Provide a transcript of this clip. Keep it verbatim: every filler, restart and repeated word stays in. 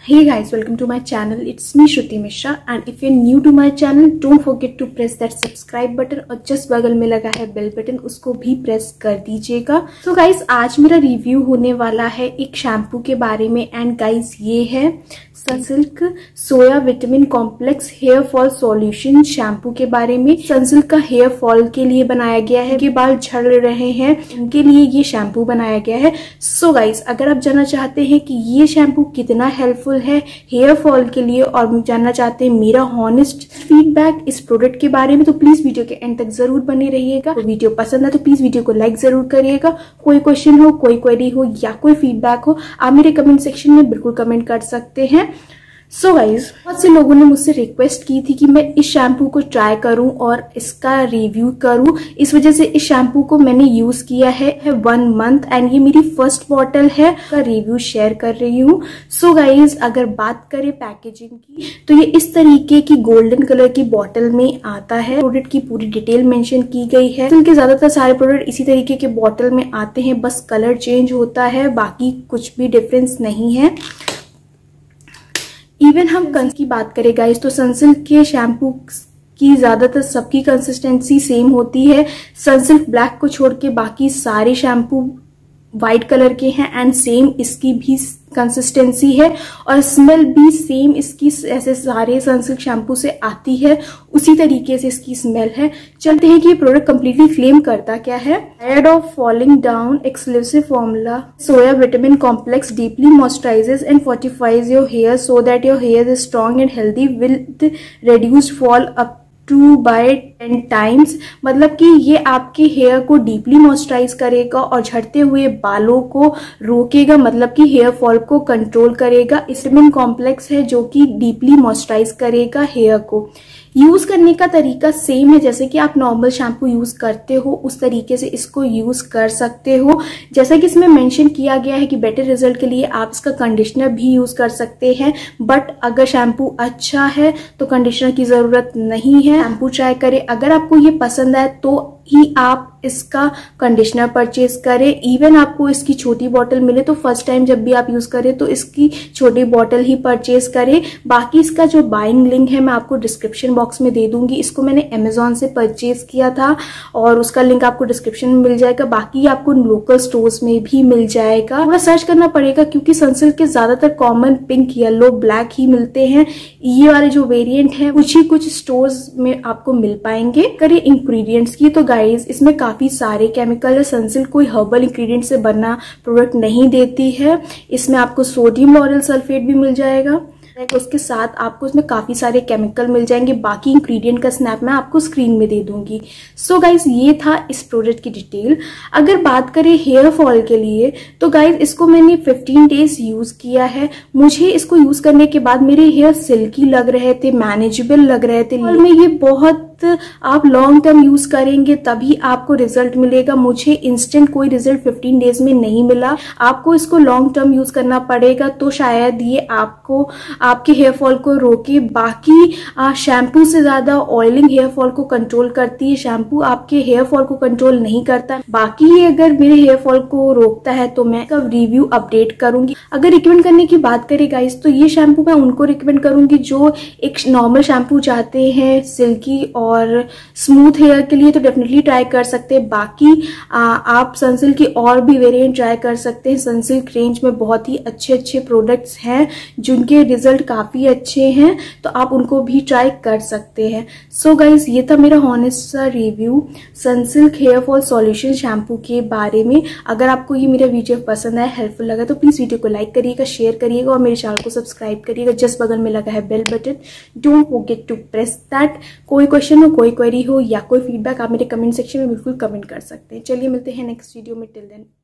Hey guys, welcome to my channel. It's me Shruti Mishra and if you're new to my channel, don't forget to press that subscribe button और just बगल में लगा है bell button, उसको भी press कर दीजिएगा। तो गाइज आज मेरा रिव्यू होने वाला है एक शैम्पू के बारे में एंड गाइज ये है Sunsilk soya vitamin complex hair fall solution shampoo के बारे में। सनसिल्क का हेयर फॉल के लिए बनाया गया है, के बाल झड़ रहे हैं उनके लिए ये शैम्पू बनाया गया है। सो गाइज अगर आप जानना चाहते हैं कि ये शैम्पू कितना हेल्पफुल है हेयर फॉल के लिए और जानना चाहते हैं मेरा हॉनेस्ट फीडबैक इस प्रोडक्ट के बारे में, तो प्लीज वीडियो के एंड तक जरूर बने रहिएगा। तो वीडियो पसंद है तो प्लीज वीडियो को लाइक जरूर करिएगा। कोई क्वेश्चन हो, कोई क्वेरी हो या कोई फीडबैक हो, आप मेरे कमेंट सेक्शन में बिल्कुल कमेंट कर सकते हैं। सो गाइज बहुत से लोगों ने मुझसे रिक्वेस्ट की थी कि मैं इस शैम्पू को ट्राई करूं और इसका रिव्यू करूं, इस वजह से इस शैम्पू को मैंने यूज किया है, है वन मंथ एंड ये मेरी फर्स्ट बॉटल है, का रिव्यू शेयर कर रही हूँ। सो गाइज अगर बात करें पैकेजिंग की तो ये इस तरीके की गोल्डन कलर की बॉटल में आता है। प्रोडक्ट की पूरी डिटेल मेंशन की गई है। इनके ज्यादातर सारे प्रोडक्ट इसी तरीके के बॉटल में आते हैं, बस कलर चेंज होता है, बाकी कुछ भी डिफरेंस नहीं है। इवन हम कंस की बात करें गाइस तो सनसिल्क के शैम्पू की ज्यादातर सबकी कंसिस्टेंसी सेम होती है। सनसिल्क ब्लैक को छोड़ के बाकी सारे शैम्पू व्हाइट कलर के हैं एंड सेम इसकी भी कंसिस्टेंसी है और स्मेल भी सेम इसकी ऐसे सारे सनसिल्क शैम्पू से आती है, उसी तरीके से इसकी स्मेल है। चलते हैं कि ये प्रोडक्ट कंप्लीटली क्लेम करता क्या है। Ad of falling down exclusive formula soya vitamin complex deeply moisturises and fortifies your hair so that your hair is strong and healthy with reduced fall up to by ten times. मतलब कि ये आपके hair को deeply moisturise करेगा और झड़ते हुए बालों को रोकेगा, मतलब कि हेयर फॉल को कंट्रोल करेगा। विटामिन कॉम्प्लेक्स है जो कि डीपली मॉइस्चराइज करेगा हेयर को। यूज करने का तरीका सेम है, जैसे कि आप नॉर्मल शैम्पू यूज करते हो उस तरीके से इसको यूज कर सकते हो। जैसा कि इसमें मेंशन किया गया है कि बेटर रिजल्ट के लिए आप इसका कंडीशनर भी यूज कर सकते हैं, बट अगर शैम्पू अच्छा है तो कंडीशनर की जरूरत नहीं है। शैम्पू ट्राई करें, अगर आपको ये पसंद आए तो ही आप इसका कंडीशनर परचेज करें। इवन आपको इसकी छोटी बॉटल मिले तो फर्स्ट टाइम जब भी आप यूज करें तो इसकी छोटी बॉटल ही परचेज करें। बाकी इसका जो बाइंग लिंक है मैं आपको डिस्क्रिप्शन बॉक्स में दे दूंगी। इसको मैंने अमेजोन से परचेज किया था और उसका लिंक आपको डिस्क्रिप्शन में मिल जाएगा। बाकी आपको लोकल स्टोर्स में भी मिल जाएगा, थोड़ा सर्च करना पड़ेगा क्योंकि सनसिल्क के ज्यादातर कॉमन पिंक, येलो, ब्लैक ही मिलते हैं। ये वाले जो वेरिएंट है कुछ ही कुछ स्टोर्स में आपको मिल पाएंगे। करें इंग्रेडिएंट्स की तो गाइज इसमें काफी सारे केमिकल है। सनसिल्क कोई हर्बल इंग्रेडिएंट से बना प्रोडक्ट नहीं देती है। इसमें आपको सोडियम लॉरेल सल्फेट भी मिल जाएगा, उसके साथ आपको इसमें काफी सारे केमिकल मिल जाएंगे। बाकी इंग्रेडिएंट का स्नैप मैं आपको स्क्रीन में दे दूंगी। सो so गाइज ये था इस प्रोडक्ट की डिटेल। अगर बात करें हेयर फॉल के लिए तो गाइज इसको मैंने फिफ्टीन डेज यूज किया है। मुझे इसको यूज करने के बाद मेरे हेयर सिल्की लग रहे थे, मैनेजेबल लग रहे थे। और मैं ये बहुत आप लॉन्ग टर्म यूज करेंगे तभी आपको रिजल्ट मिलेगा। मुझे इंस्टेंट कोई रिजल्ट फिफ्टीन डेज में नहीं मिला। आपको इसको लॉन्ग टर्म यूज करना पड़ेगा तो शायद ये आपको आपके हेयर फॉल को रोके। बाकी शैम्पू से ज्यादा ऑयलिंग हेयर फॉल को कंट्रोल करती है, शैम्पू आपके हेयर फॉल को कंट्रोल नहीं करता। बाकी ये अगर मेरे हेयर फॉल को रोकता है तो मैं इसका रिव्यू अपडेट करूंगी। अगर रिकमेंड करने की बात करें गाइस तो ये शैम्पू मैं उनको रिकमेंड करूंगी जो एक नॉर्मल शैम्पू चाहते हैं सिल्की और स्मूथ हेयर के लिए, तो डेफिनेटली ट्राई कर सकते हैं। बाकी आ, आप सनसिल्क की और भी वेरिएंट ट्राई कर सकते हैं। सनसिल्क रेंज में बहुत ही अच्छे अच्छे प्रोडक्ट्स हैं जिनके रिजल्ट काफी अच्छे हैं, तो आप उनको भी ट्राई कर सकते हैं। सो गाइज ये था मेरा हॉनेस्ट सा review Sunsilk hair fall solution shampoo के बारे में। अगर आपको ये मेरा वीडियो पसंद आया, हेल्पफुल लगा तो प्लीज वीडियो को लाइक करिएगा, शेयर करिएगा और मेरे चैनल को सब्सक्राइब करिएगा। जस्ट बगल में लगा है bell button, don't forget to press that. कोई क्वेश्चन हो, कोई क्वेरी हो या कोई फीडबैक आप मेरे कमेंट सेक्शन में बिल्कुल कमेंट कर सकते हैं। चलिए मिलते हैं नेक्स्ट वीडियो में, टिल देन।